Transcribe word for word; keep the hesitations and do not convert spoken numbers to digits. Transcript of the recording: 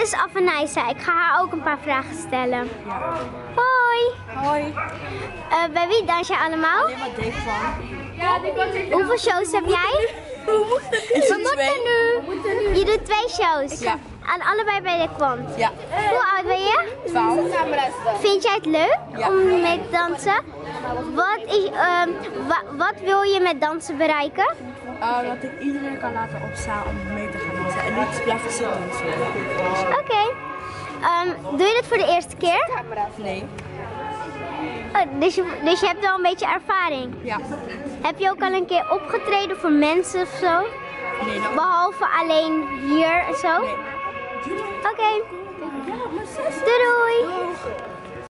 is Avanijsa. Ik ga haar ook een paar vragen stellen. Ja. Hoi. Hoi. Uh, bij wie dans je allemaal? Alleen maar Dave van. Hoeveel shows heb jij? We moeten nu. Je doet twee shows? Ja. En allebei bij de Quant? Ja. Hoe oud ben je? twaalf. Vind jij het leuk Ja. om mee te dansen? Wat, is, um, wa wat wil je met dansen bereiken? Uh, dat ik iedereen kan laten opstaan om mee te gaan dansen en niet blijven zitten. Oké. Okay. Um, doe je dit voor de eerste keer? Nee. Oh, dus, je, dus je hebt wel een beetje ervaring? Ja. Heb je ook al een keer opgetreden voor mensen of zo? Nee. Dat... Behalve alleen hier en zo? Nee. Oké. Okay. Doei doei.